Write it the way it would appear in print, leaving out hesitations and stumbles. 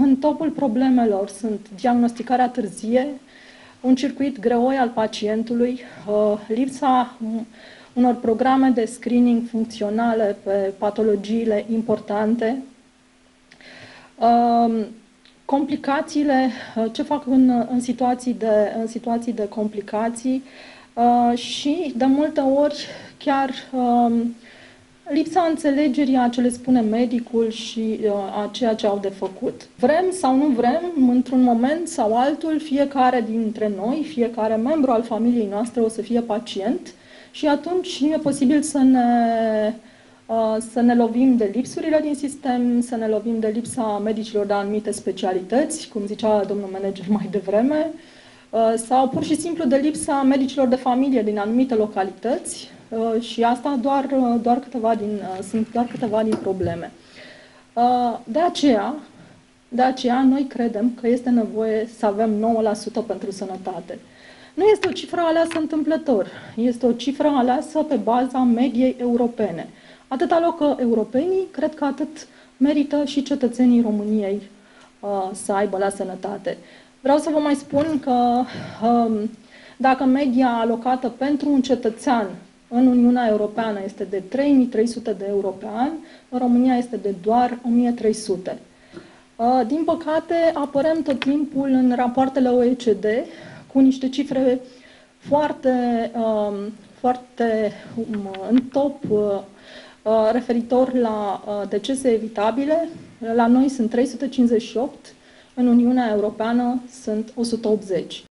în topul problemelor sunt diagnosticarea târzie, un circuit greoi al pacientului, lipsa unor programe de screening funcționale pe patologiile importante, complicațiile, ce fac în situații de complicații și, de multe ori, chiar lipsa înțelegerii a ce le spune medicul și a ceea ce au de făcut. Vrem sau nu vrem, într-un moment sau altul, fiecare dintre noi, fiecare membru al familiei noastre o să fie pacient și atunci nu e posibil să ne lovim de lipsurile din sistem, să ne lovim de lipsa medicilor de anumite specialități, cum zicea domnul manager mai devreme, sau pur și simplu de lipsa medicilor de familie din anumite localități și asta sunt doar câteva din probleme. De aceea noi credem că este nevoie să avem 9% pentru sănătate. Nu este o cifră aleasă întâmplător, este o cifră aleasă pe baza mediei europene. Atâta loc europenii, cred că atât merită și cetățenii României să aibă la sănătate. Vreau să vă mai spun că dacă media alocată pentru un cetățean în Uniunea Europeană este de 3.300 de euro pe an, în România este de doar 1.300. Din păcate, apărăm tot timpul în rapoartele OECD cu niște cifre foarte în top referitor la decese evitabile. La noi sunt 358, în Uniunea Europeană sunt 180.